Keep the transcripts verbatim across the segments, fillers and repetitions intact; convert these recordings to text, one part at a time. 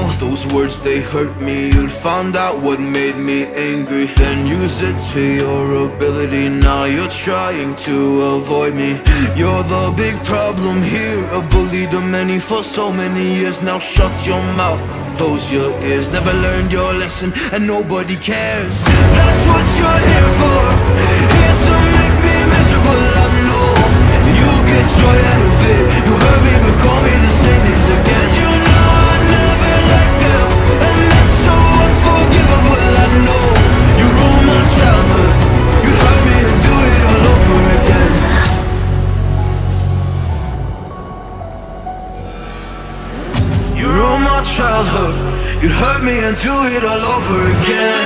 know those words, they hurt me. You'd found out what made me angry, then use it to your ability. Now you're trying to avoid me. You're the big problem here, a bully to many for so many years. Now shut your mouth, close your ears. Never learned your lesson and nobody cares. That's what you're here for, here to make me miserable. I know you get joy out of it. You hurt me but call me the same names again. You know I never liked them, and that's so unforgivable. I know you ruined my childhood. You hurt me and do it all over again. You ruined my childhood. You'd hurt me and do it all over again.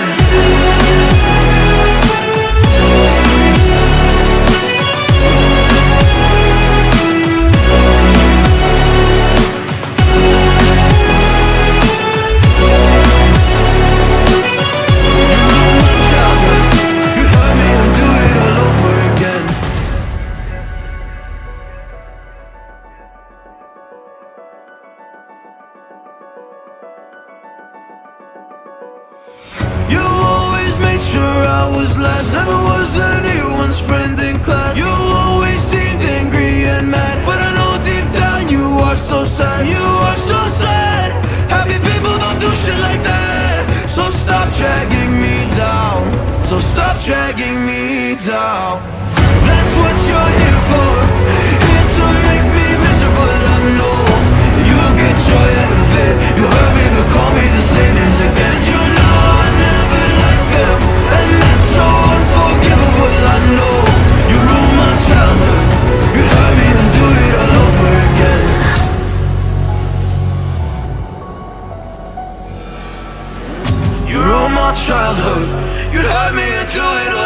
You always made sure I was last, never was anyone's friend in class. You always seemed angry and mad, but I know deep down you are so sad. You are so sad. Happy people don't do shit like that. So stop dragging me down, so stop dragging me down. That's what you're here for, here to make me miserable. I know you get joy out of it. You hurt me but call me the same names again. You know I never liked them, and that's so unforgivable. I know you ruined my childhood. You hurt me and do it all over again. You ruined my childhood. You'd hurt me and do it all